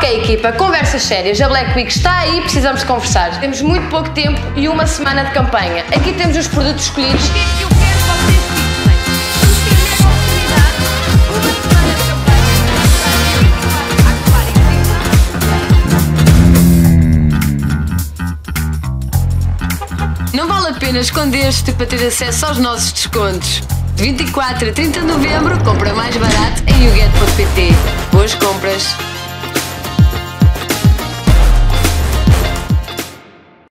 equipa, conversas sérias. A Black Week está aí, precisamos de conversar. Temos muito pouco tempo e uma semana de campanha. Aqui temos os produtos escolhidos. O que é que eu quero que vocês fixem? Vamos ter mesmo a oportunidade, uma semana de campanha. Não vale a pena esconder-te para ter acesso aos nossos descontos. De 24 a 30 de novembro, compra mais barato em youget.pt. Boas compras!